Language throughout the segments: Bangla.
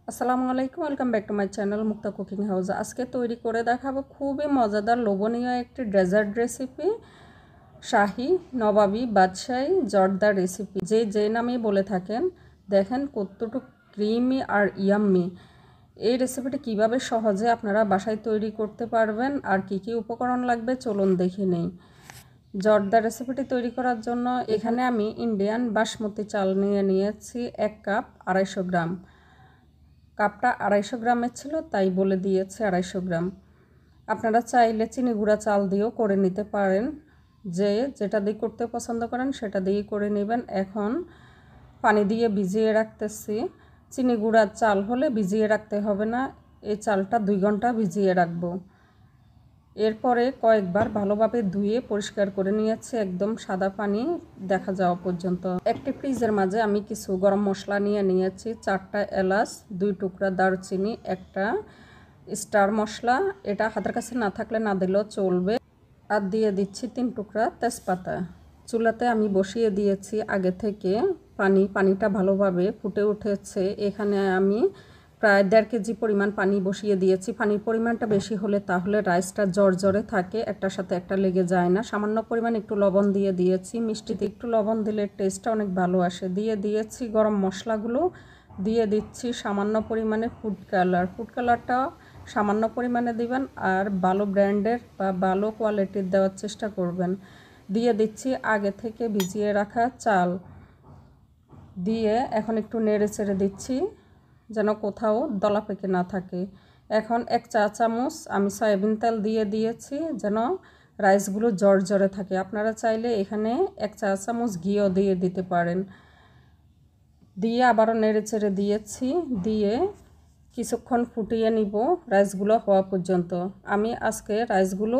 আসসালামু আলাইকুম, welcome back to my channel Mukta cooking house. আজকে তৈরি করে দেখাবো খুবই মজাদার লোভনীয় একটি ডেজার্ট রেসিপি, শাহি নবাবী বাদশাহী জর্দা রেসিপি। যে নামেই বলে থাকেন, দেখেন কতটুকু ক্রিমি আর ইয়াম্মি। এই রেসিপিটি কিভাবে সহজে আপনারা বাসায় তৈরি করতে পারবেন আর কি কি উপকরণ লাগবে চলুন দেখে নেই। জর্দা রেসিপিটি তৈরি করার জন্য এখানে আমি ইন্ডিয়ান বাসমতি চাল নিয়েছি 1 কাপ 250 গ্রাম। কাপটা 250 গ্রামের ছিল, তাই বলে দিয়েছে 250 গ্রাম। আপনারা চাইলে চিনি গুঁড়া চাল দিয়েও করে নিতে পারেন, যেটা দিয়ে করতে পছন্দ করেন সেটা দিয়ে করে নেবেন। এখন পানি দিয়ে ভিজিয়ে রাখতেছি। চিনি গুঁড়া চাল হলে ভিজিয়ে রাখতে হবে না, এই চালটা 2 ঘন্টা ভিজিয়ে রাখবো। এরপরে কয়েকবার ভালোভাবে ধুয়ে পরিষ্কার করে নিয়েছি, একদম সাদা পানি দেখা যাওয়া পর্যন্ত। একটি ফ্রিজের মাঝে আমি কিছু গরম মশলা নিয়েছি, 4টা এলাচ, 2 টুকরা দারচিনি, একটা স্টার মশলা, এটা হাতের কাছে না থাকলে না দিলেও চলবে, আর দিয়ে দিচ্ছি 3 টুকরা তেজপাতা। চুলাতে আমি বসিয়ে দিয়েছি আগে থেকে পানিটা ভালোভাবে ফুটে উঠেছে। এখানে আমি প্রায় 1.5 কেজি পরিমাণ পানি বসিয়ে দিয়েছি। পানির পরিমাণটা বেশি হলে তাহলে রাইসটা জর্জরে থাকে, একটার সাথে একটা লেগে যায় না। সামান্য পরিমাণ একটু লবণ দিয়ে দিয়েছি, মিষ্টিতে একটু লবণ দিলে টেস্টটা অনেক ভালো আসে। দিয়ে দিয়েছি গরম মশলাগুলো, দিয়ে দিচ্ছি সামান্য পরিমাণে ফুড কালারটা সামান্য পরিমাণে দিবেন, আর ভালো ব্র্যান্ডের বা ভালো কোয়ালিটির দেওয়ার চেষ্টা করবেন। দিয়ে দিচ্ছি আগে থেকে ভিজিয়ে রাখা চাল, দিয়ে এখন একটু নেড়ে চেড়ে দিচ্ছি যেন কোথাও দলা পেকে না থাকে। এখন 1 চা চামচ আমি সয়াবিন তেল দিয়ে দিয়েছি যেন রাইসগুলো জর্জরে থাকে। আপনারা চাইলে এখানে 1 চা চামচ ঘিও দিয়ে দিতে পারেন। দিয়ে আবারও নেড়ে চেড়ে দিয়েছি, দিয়ে কিছুক্ষণ ফুটিয়ে নিব রাইসগুলো হওয়া পর্যন্ত। আমি আজকে রাইসগুলো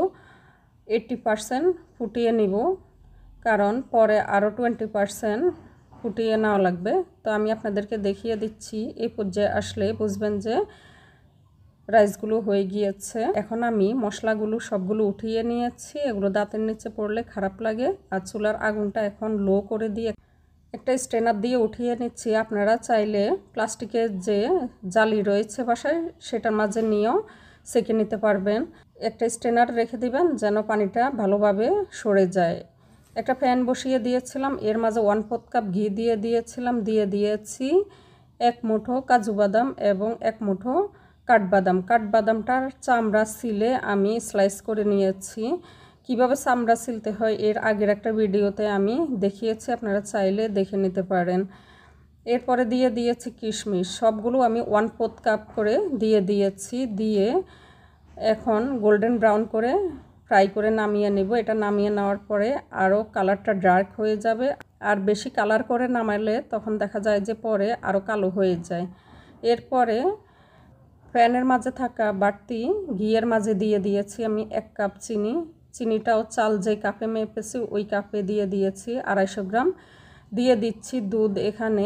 80% ফুটিয়ে নিব, কারণ পরে আরও 20% ফুটিয়ে নেওয়া লাগবে। তো আমি আপনাদেরকে দেখিয়ে দিচ্ছি, এই পর্যায়ে আসলে বুঝবেন যে রাইসগুলো হয়ে গিয়েছে। এখন আমি মশলাগুলো সবগুলো উঠিয়ে নিয়েছি, এগুলো দাঁতের নিচে পড়লে খারাপ লাগে। আর চুলার আগুনটা এখন লো করে দিয়ে একটা স্ট্রেনার দিয়ে উঠিয়ে নিচ্ছি। আপনারা চাইলে প্লাস্টিকের যে জালি রয়েছে বাসায় সেটার মাঝে নিয়েও সেঁকে নিতে পারবেন। একটা স্ট্রেনার রেখে দিবেন যেন পানিটা ভালোভাবে সরে যায়। একটা প্যান বসিয়ে দিয়েছিলাম, এর মাঝে 1/4 কাপ ঘি দিয়ে দিয়েছিলাম, দিয়ে দিয়েছি 1 মুঠো কাজু বাদাম এবং 1 মুঠো কাঠবাদামটার চামড়া ছিলে আমি স্লাইস করে নিয়েছি। কিভাবে চামড়া ছিলতে হয় এর আগের একটা ভিডিওতে আমি দেখিয়েছি, আপনারা চাইলে দেখে নিতে পারেন। এরপরে দিয়ে দিয়েছি কিশমিশ, সবগুলো আমি 1/4 কাপ করে দিয়ে দিয়েছি। দিয়ে এখন গোল্ডেন ব্রাউন করে ফ্রাই করে নামিয়ে নেব। এটা নামিয়ে নেওয়ার পরে আরও কালারটা ডার্ক হয়ে যাবে, আর বেশি কালার করে নামালে তখন দেখা যায় যে পরে আরও কালো হয়ে যায়। এরপরে প্যানের মাঝে থাকা বাড়তি ঘিয়ের মাঝে দিয়ে দিয়েছি আমি 1 কাপ চিনিটাও চাল যে কাপে মেপেছি ওই কাপে দিয়ে দিয়েছি 250 গ্রাম। দিয়ে দিচ্ছি দুধ, এখানে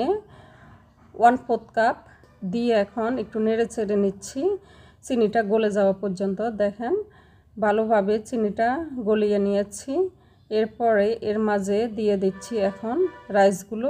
1/4 কাপ দিয়ে এখন একটু নেড়ে চেড়ে নিচ্ছি চিনিটা গলে যাওয়া পর্যন্ত। দেখেন ভালোভাবে চিনিটা গলিয়ে নিয়েছি। এরপরে এর মাঝে দিয়ে দিচ্ছি এখন রাইসগুলো,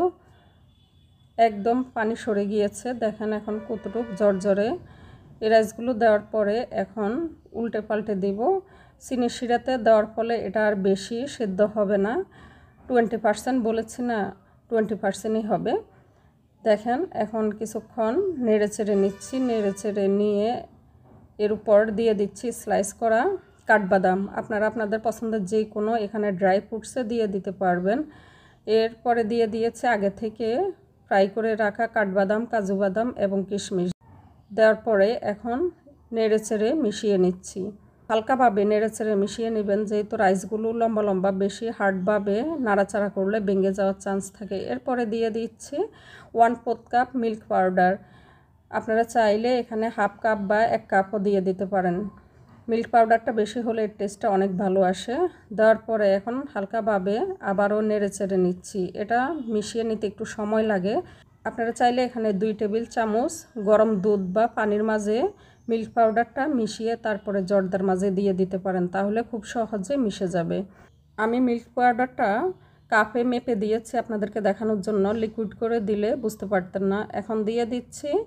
একদম পানি সরে গিয়েছে, দেখেন এখন কতটুকু জর্জরে। এই রাইসগুলো দেওয়ার পরে এখন উল্টে পাল্টে দিব। চিনির শিরাতে দেওয়ার ফলে এটা আর বেশি সেদ্ধ হবে না, 20% বলেছি না, 20%ই হবে। দেখেন এখন কিছুক্ষণ নেড়ে চেড়ে নিচ্ছি, নেড়ে চেড়ে নিয়ে এর উপর দিয়ে দিচ্ছি স্লাইস করা কাঠবাদাম। আপনারা আপনাদের পছন্দের যে কোনো এখানে ড্রাই ফ্রুটসে দিয়ে দিতে পারবেন। এরপরে দিয়ে দিয়েছে আগে থেকে ফ্রাই করে রাখা কাঠবাদাম, কাজু বাদাম এবং কিশমিশ। দেওয়ার পরে এখন নেড়ে চেড়ে মিশিয়ে নিচ্ছি। হালকাভাবে নেড়ে চেড়ে মিশিয়ে নেবেন, যেহেতু রাইসগুলো লম্বা লম্বা, বেশি হার্ডভাবে নাড়াচাড়া করলে ভেঙে যাওয়ার চান্স থাকে। এরপরে দিয়ে দিচ্ছি 1/4 কাপ মিল্ক পাউডার। আপনারা চাইলে এখানে 1/2 কাপ বা 1 কাপও দিয়ে দিতে পারেন। মিল্ক পাউডারটা বেশি হলে এর টেস্টটা অনেক ভালো আসে। দেওয়ার পরে এখন হালকাভাবে আবারও নেড়ে চেড়ে নিচ্ছি। এটা মিশিয়ে নিতে একটু সময় লাগে। আপনারা চাইলে এখানে 2 টেবিল চামচ গরম দুধ বা পানির মাঝে মিল্ক পাউডারটা মিশিয়ে তারপরে জর্দার মাঝে দিয়ে দিতে পারেন, তাহলে খুব সহজে মিশে যাবে। আমি মিল্ক পাউডারটা কাপে মেপে দিয়েছি আপনাদেরকে দেখানোর জন্য, লিকুইড করে দিলে বুঝতে পারতেন না। এখন দিয়ে দিচ্ছি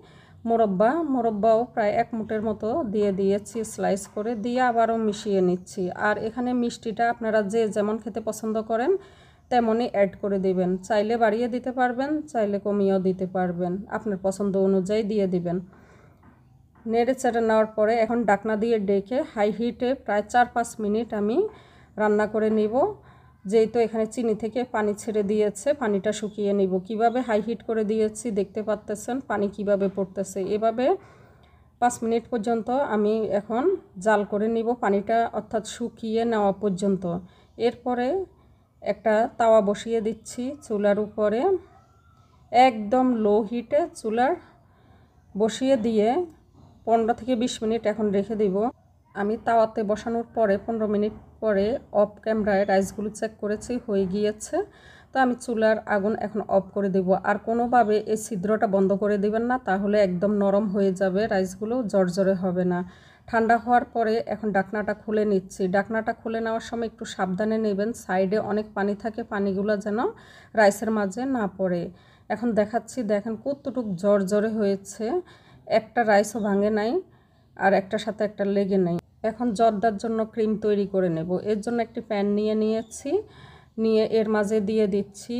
মোরব্বাও প্রায় 1 মুঠের মতো দিয়ে দিয়েছি স্লাইস করে, দিয়ে আবারও মিশিয়ে নিচ্ছি। আর এখানে মিষ্টিটা আপনারা যে যেমন খেতে পছন্দ করেন তেমনই অ্যাড করে দিবেন, চাইলে বাড়িয়ে দিতে পারবেন, চাইলে কমিয়েও দিতে পারবেন, আপনার পছন্দ অনুযায়ী দিয়ে দিবেন। নেড়ে চেড়ে নেওয়ার পরে এখন ঢাকনা দিয়ে ডেকে হাই হিটে প্রায় 4-5 মিনিট আমি রান্না করে নিব। যেহেতু এখানে চিনি থেকে পানি ছেড়ে দিয়েছে, পানিটা শুকিয়ে নিব। কিভাবে হাই হিট করে দিয়েছি দেখতে পাচ্ছেন, পানি কিভাবে পড়তেছে। এভাবে 5 মিনিট পর্যন্ত আমি এখন জাল করে নিব পানিটা, অর্থাৎ শুকিয়ে নেওয়া পর্যন্ত। এরপরে একটা তাওয়া বসিয়ে দিচ্ছি চুলার উপরে, একদম লো হিটে চুলার বসিয়ে দিয়ে 15 থেকে 20 মিনিট এখন রেখে দিব। আমি তাওয়াতে বসানোর পরে 15 মিনিট পরে অফ ক্যামেরায় রাইসগুলো চেক করেছি, হয়ে গিয়েছে। তো আমি চুলার আগুন এখন অফ করে দেব। আর কোনোভাবে এই ছিদ্রটা বন্ধ করে দিবেন না, তাহলে একদম নরম হয়ে যাবে, রাইসগুলো জর্জরে হবে না। ঠান্ডা হওয়ার পরে এখন ঢাকনাটা খুলে নিচ্ছি। ঢাকনাটা খুলে নেওয়ার সময় একটু সাবধানে নেবেন, সাইডে অনেক পানি থাকে, পানিগুলো যেন রাইসের মাঝে না পড়ে। এখন দেখাচ্ছি, দেখেন কতটুকু জর্জরে হয়েছে, একটা রাইসও ভাঙে নাই আর একটার সাথে একটা লেগে নাই। এখন জর্দার জন্য ক্রিম তৈরি করে নেব। এর জন্য একটি প্যান নিয়েছি, নিয়ে এর মাঝে দিয়ে দিচ্ছি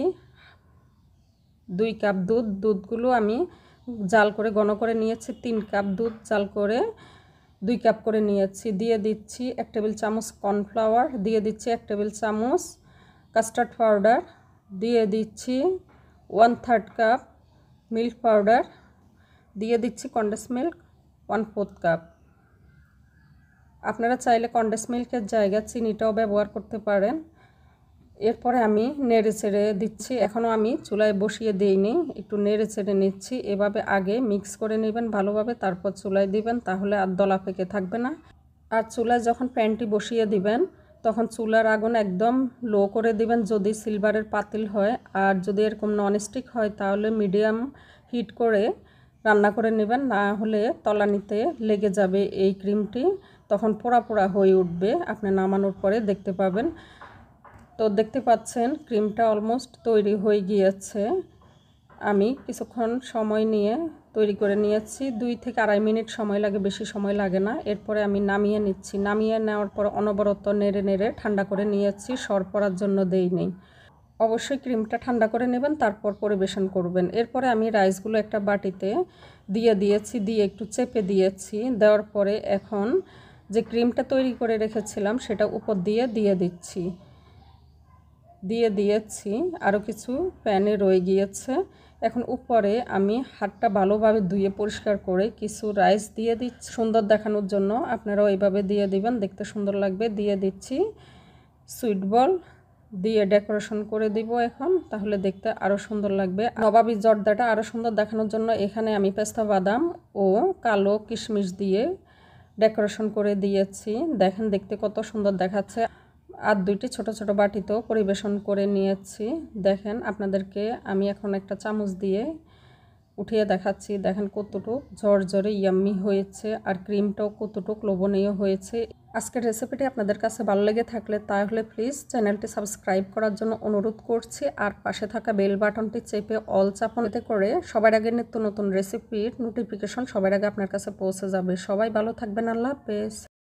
2 কাপ দুধ। দুধগুলো আমি জাল করে ঘন করে নিয়েছি। 3 কাপ দুধ জাল করে 2 কাপ করে নিয়েছি। দিয়ে দিচ্ছি 1 টেবিল চামচ কর্নফ্লাওয়ার, দিয়ে দিচ্ছি 1 টেবিল চামচ কাস্টার্ড পাউডার, দিয়ে দিচ্ছি 1/3 কাপ মিল্ক পাউডার, দিয়ে দিচ্ছি কনডেন্স মিল্ক 1/4 কাপ। আপনারা চাইলে কনডেন্স মিল্কের জায়গায় চিনিটাও ব্যবহার করতে পারেন। এরপরে আমি নেড়ে চেড়ে দিচ্ছি, এখনও আমি চুলায় বসিয়ে দিইনি, একটু নেড়ে চেড়ে নিচ্ছি। এভাবে আগে মিক্স করে নেবেন ভালোভাবে, তারপর চুলায় দিবেন, তাহলে আর দলা পেকে থাকবে না। আর চুলায় যখন প্যানটি বসিয়ে দিবেন তখন চুলার আগুন একদম লো করে দিবেন যদি সিলভারের পাতিল হয়, আর যদি এরকম ননস্টিক হয় তাহলে মিডিয়াম হিট করে রান্না করে নেবেন, না হলে তলানিতে লেগে যাবে এই ক্রিমটি, তখন পোড়া পোড়া হয়ে উঠবে। আপনি নামানোর পরে দেখতে পাবেন। তো দেখতে পাচ্ছেন ক্রিমটা অলমোস্ট তৈরি হয়ে গিয়েছে। আমি কিছুক্ষণ সময় নিয়ে তৈরি করে নিয়েছি, 2 থেকে 2.5 মিনিট সময় লাগে, বেশি সময় লাগে না। এরপরে আমি নামিয়ে নিচ্ছি। নামিয়ে নেওয়ার পর অনবরত নেড়ে নেড়ে ঠান্ডা করে নিয়েছি, সর পড়ার জন্য দেই নেই। অবশ্যই ক্রিমটা ঠান্ডা করে নেবেন, তারপর পরিবেশন করবেন। এরপরে আমি রাইসগুলো একটা বাটিতে দিয়ে দিয়েছি, দিয়ে একটু চেপে দিয়েছি। দেওয়ার পরে এখন যে ক্রিমটা তৈরি করে রেখেছিলাম সেটা উপর দিয়ে দিয়েছি। আরও কিছু প্যানে রয়ে গিয়েছে। এখন উপরে আমি হাতটা ভালোভাবে ধুয়ে পরিষ্কার করে কিছু রাইস দিয়ে দিচ্ছি সুন্দর দেখানোর জন্য। আপনারাও এইভাবে দিয়ে দিবেন, দেখতে সুন্দর লাগবে। দিয়ে দিচ্ছি সুইট বল, দিয়ে ডেকোরেশন করে দিব এখন, তাহলে দেখতে আরও সুন্দর লাগবে। নবাবী জর্দাটা আরও সুন্দর দেখানোর জন্য এখানে আমি পেস্তা বাদাম ও কালো কিশমিশ দিয়ে ডেকোরেশন করে দিয়েছি। দেখেন দেখতে কত সুন্দর দেখাচ্ছে। আর 2টি ছোট ছোট বাটিতেও পরিবেশন করে নিয়েছি। দেখেন আপনাদেরকে আমি এখন একটা চামচ দিয়ে উঠিয়ে দেখাচ্ছি। দেখেন কতটুকু ঝরঝরে ইয়াম্মি হয়েছে, আর ক্রিমটাও কতটুকু লোভনীয় হয়েছে। আজকের রেসিপিটি আপনাদের কাছে ভালো লেগে থাকলে তাহলে প্লিজ চ্যানেলটি সাবস্ক্রাইব করার জন্য অনুরোধ করছি, আর পাশে থাকা বেল বাটনটি চেপে অল চাপুন, এতে করে সবার আগে নিত্য নতুন রেসিপির নোটিফিকেশন সবার আগে আপনার কাছে পৌঁছে যাবে। সবাই ভালো থাকবেন, আল্লাহ হাফেজ।